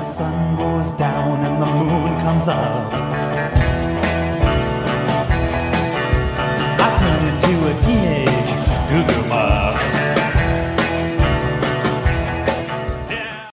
the sun goes down and the moon comes up,